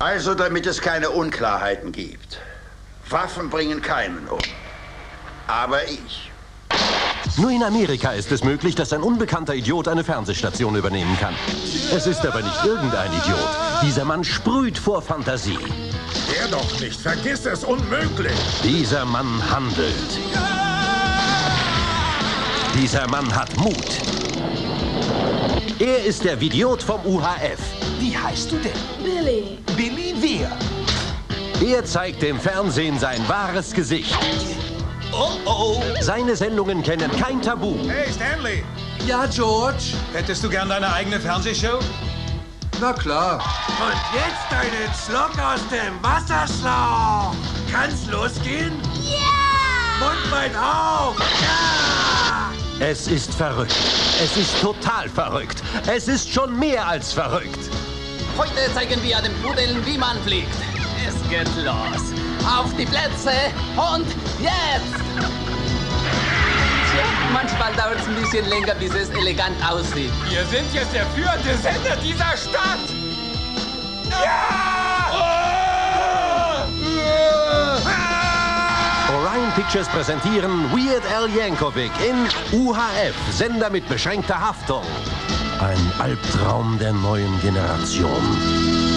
Also, damit es keine Unklarheiten gibt. Waffen bringen keinen um. Aber ich. Nur in Amerika ist es möglich, dass ein unbekannter Idiot eine Fernsehstation übernehmen kann. Es ist aber nicht irgendein Idiot. Dieser Mann sprüht vor Fantasie. Der doch nicht. Vergiss es. Unmöglich. Dieser Mann handelt. Dieser Mann hat Mut. Er ist der Vidiot vom UHF. Wie heißt du denn? Billy. Billy wer? Er zeigt dem Fernsehen sein wahres Gesicht. Oh, oh. Seine Sendungen kennen kein Tabu. Hey, Stanley! Ja, George? Hättest du gern deine eigene Fernsehshow? Na klar. Und jetzt einen Schluck aus dem Wasserschlauch. Kann's losgehen? Ja! Mund weit auf! Ja! Es ist verrückt. Es ist total verrückt. Es ist schon mehr als verrückt. Heute zeigen wir den Pudeln, wie man fliegt. Es geht los. Auf die Plätze und jetzt! Tja, manchmal dauert es ein bisschen länger, bis es elegant aussieht. Wir sind jetzt der führende Sender dieser Stadt! Orion Pictures präsentieren Weird Al Yankovic in UHF, Sender mit beschränkter Haftung. Ein Albtraum der neuen Generation.